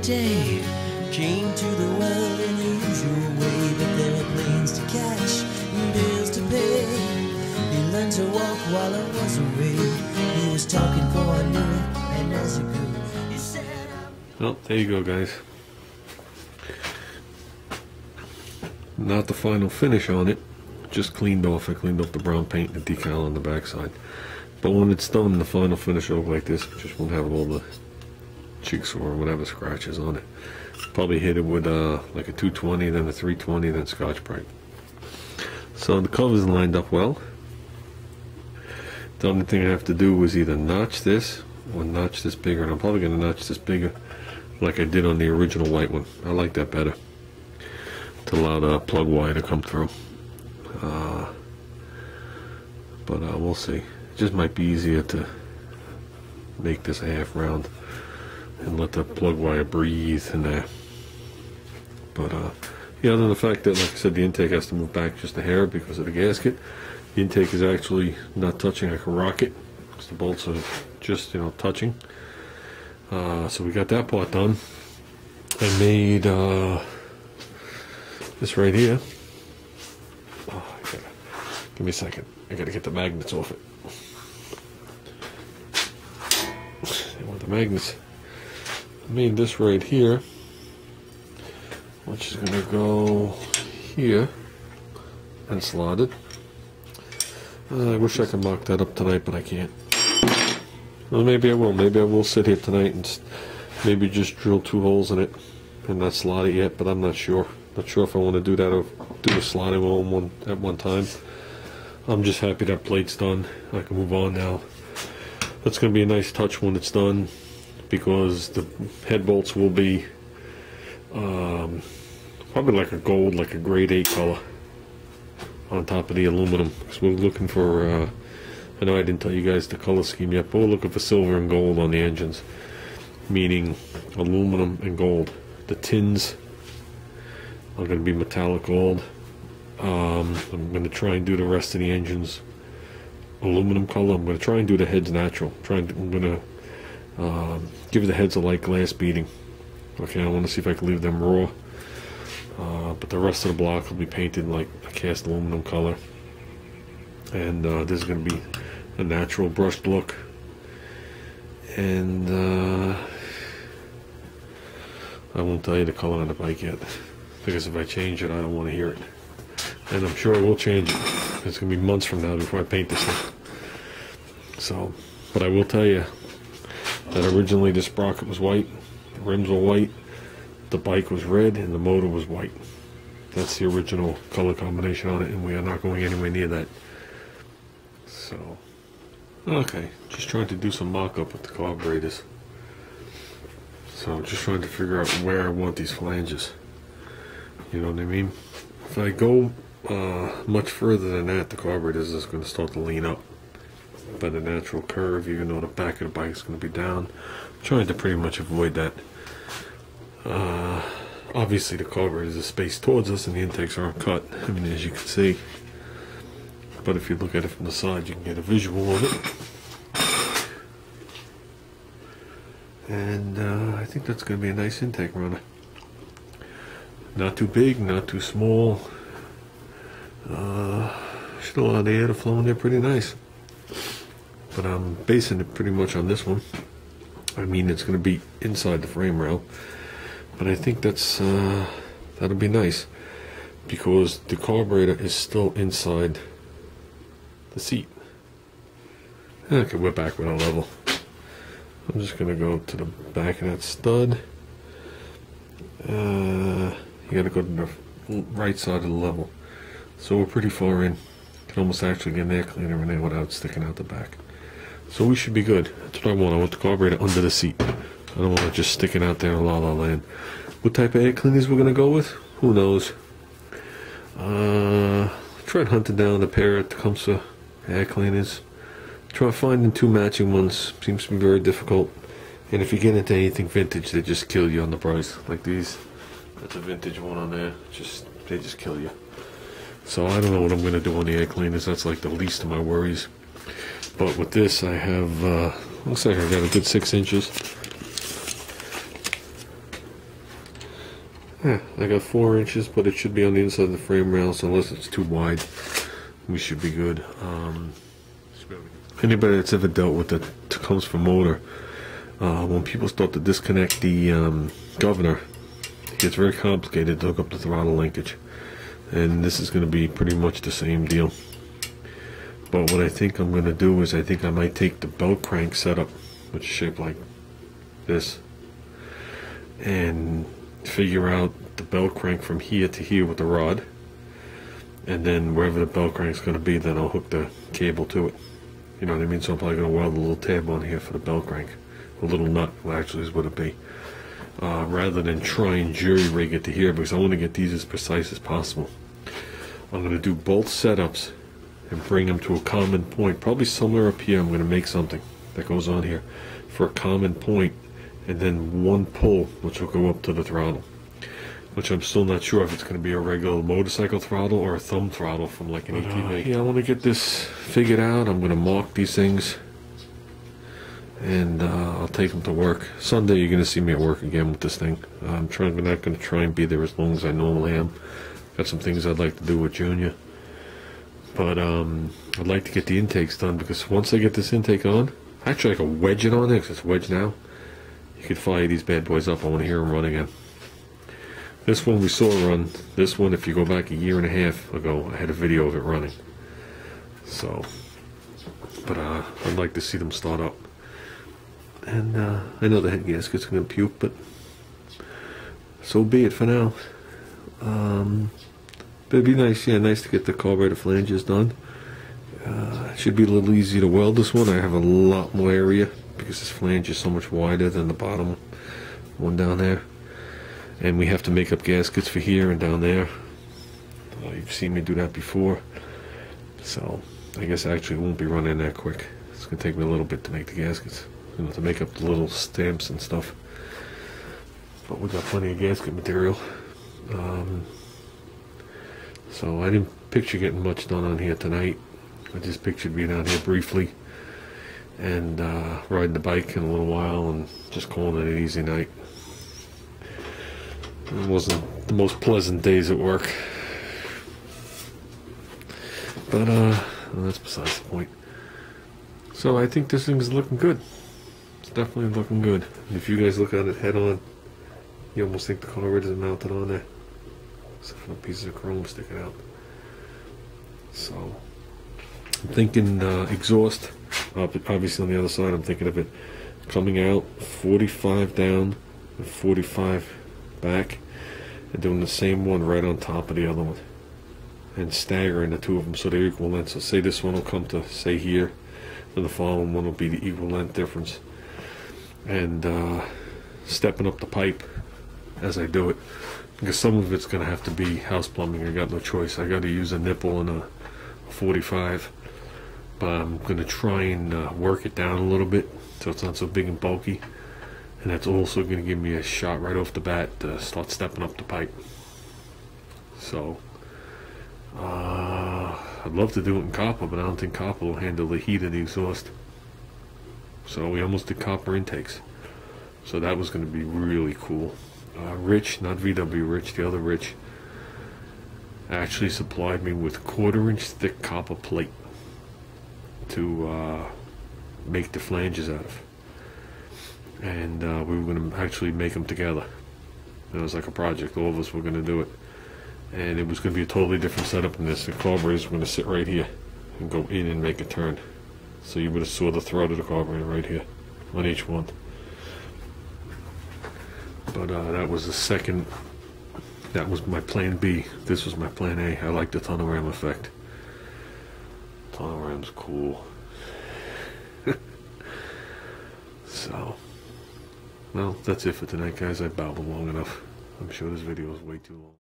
day. Came to the world in the usual way, but there were planes to catch and bills to pay. He learned to walk while I was away. He was talking before I knew it, and as he grew, he said, well, there you go, guys. Not the final finish on it, just cleaned off. I cleaned off the brown paint and the decal on the backside. But when it's done, the final finish will look like this. It just won't have all the cheeks or whatever scratches on it. Probably hit it with like a 220, then a 320, then Scotch-Brite. So the cover's lined up well. The only thing I have to do is either notch this or notch this bigger, and I'm probably going to notch this bigger like I did on the original white one. I like that better, to allow the plug wire to come through. But we'll see. It just might be easier to make this a half round and let the plug wire breathe in there. But yeah, other than the fact that, like I said, the intake has to move back just a hair because of the gasket. The intake is actually not touching. I can rock it because the bolts are just, you know, touching. So we got that part done. I made this right here. Oh, give me a second. I gotta get the magnets off it. I want the magnets. I made this right here, which is gonna go here and slotted. I wish I could mock that up tonight, but I can't. Well, maybe I will. Maybe I will sit here tonight and maybe just drill 2 holes in it and not slot it yet, but I'm not sure. Not sure if I want to do that or do the slotting all at one time. I'm just happy that plate's done. I can move on now. That's going to be a nice touch when it's done, because the head bolts will be probably like a gold, like a grade 8 color on top of the aluminum. So we're looking for, I know I didn't tell you guys the color scheme yet, but we're looking for silver and gold on the engines, meaning aluminum and gold. The tins are going to be metallic gold. I'm going to try and do the rest of the engines aluminum color. I'm going to try and do the heads natural. I'm going to give the heads a light glass beading. Okay, I want to see if I can leave them raw. But the rest of the block will be painted like a cast aluminum color. And this is going to be a natural brushed look. And I won't tell you the color on the bike yet, because if I change it, I don't want to hear it. And I'm sure I will change it. It's going to be months from now before I paint this thing. So, but I will tell you that originally this sprocket was white, the rims were white, the bike was red, and the motor was white. That's the original color combination on it, and we are not going anywhere near that. So, okay, just trying to do some mock-up with the carburetors. So I'm just trying to figure out where I want these flanges. You know what I mean? If I go much further than that, the carburetors is going to start to lean up by the natural curve, even though the back of the bike is going to be down. I'm trying to pretty much avoid that. Obviously the carburetors are spaced towards us and the intakes aren't cut, I mean, as you can see. But if you look at it from the side, you can get a visual of it. And I think that's going to be a nice intake runner. Not too big, not too small. Should allow the air to flow in there pretty nice. But I'm basing it pretty much on this one. I mean, it's going to be inside the frame rail, but I think that's that'll be nice, because the carburetor is still inside the seat. Okay, we're back with our level. I'm just going to go to the back of that stud. You got to go to the right side of the level. So we're pretty far in. You can almost actually get an air cleaner in there without sticking out the back. So we should be good. That's what I want. I want the carburetor under the seat. I don't want it just sticking out there in la la land. What type of air cleaners we're going to go with? Who knows? Tried hunting down a pair that comes to air cleaners. Try finding 2 matching ones. Seems to be very difficult. And if you get into anything vintage, they just kill you on the price. Like these. That's a vintage one on there. They just kill you. So I don't know what I'm going to do on the air cleaners. That's like the least of my worries. But with this, I have, looks like I got a good 6 inches. Yeah, I got 4 inches, but it should be on the inside of the frame rail, so unless it's too wide, we should be good. Anybody that's ever dealt with the Tecumseh motor, when people start to disconnect the governor, it gets very complicated to hook up the throttle linkage. And this is going to be pretty much the same deal. But what I think I'm going to do is I think I might take the belt crank setup, which is shaped like this, and figure out the belt crank from here to here with the rod, and then wherever the belt crank's going to be, then I'll hook the cable to it. You know what I mean? So I'm probably going to weld a little tab on here for the belt crank. A little nut, well, actually is what it be. Rather than try and jury rig it to here, because I want to get these as precise as possible. I'm going to do both setups and bring them to a common point. Probably somewhere up here I'm going to make something that goes on here for a common point, and then one pull which will go up to the throttle, which I'm still not sure if it's going to be a regular motorcycle throttle or a thumb throttle from like an ATV. Yeah, I want to get this figured out. I'm going to mark these things, and I'll take them to work. Sunday you're going to see me at work again with this thing. I'm not going to try and be there as long as I normally am. Got some things I'd like to do with Junior, but I'd like to get the intakes done, because once I get this intake on, actually I can wedge it on there because it's wedged now. You could fire these bad boys up. I want to hear them run again. This one we saw run. This one, if you go back a year and a half ago, I had a video of it running. So, but I'd like to see them start up. And I know the head gasket's going to puke, but so be it for now. But it'd be nice, yeah, nice to get the carburetor flanges done. It should be a little easier to weld this one. I have a lot more area because this flange is so much wider than the bottom one down there. And we have to make up gaskets for here and down there. You've seen me do that before. So I guess I actually won't be running that quick. It's going to take me a little bit to make the gaskets, you know, to make up the little stamps and stuff. But we got plenty of gasket material. So I didn't picture getting much done on here tonight. I just pictured being out here briefly and riding the bike in a little while and just calling it an easy night. It wasn't the most pleasant days at work, but well, that's besides the point. So I think this thing's looking good. It's definitely looking good. If you guys look at it head on, you almost think the carburetor is mounted on there, except for the pieces of chrome sticking out. So I'm thinking exhaust. Obviously on the other side, I'm thinking of it coming out 45 down and 45 back, and doing the same one right on top of the other one, and staggering the two of them so they're equal length. So say this one will come to say here, and the following one will be the equal length difference, and stepping up the pipe as I do it, because some of it's going to have to be house plumbing. I got no choice. I got to use a nipple and a 45, but I'm going to try and work it down a little bit so it's not so big and bulky, and that's also going to give me a shot right off the bat to start stepping up the pipe. So I'd love to do it in copper, but I don't think copper will handle the heat of the exhaust. So we almost did copper intakes, so that was going to be really cool. Rich, not VW Rich, the other Rich, actually supplied me with 1/4 inch thick copper plate to make the flanges out of, and we were going to actually make them together. It was like a project. All of us were going to do it, and it was going to be a totally different setup than this. The carburetors were going to sit right here and go in and make a turn, so you would have saw the throat of the carburetor right here on each one. But that was the second. That was my plan B. This was my plan A. I like the tunnel ram effect. Tunnel ram's cool. So, well, that's it for tonight, guys. I babbled long enough. I'm sure this video is way too long.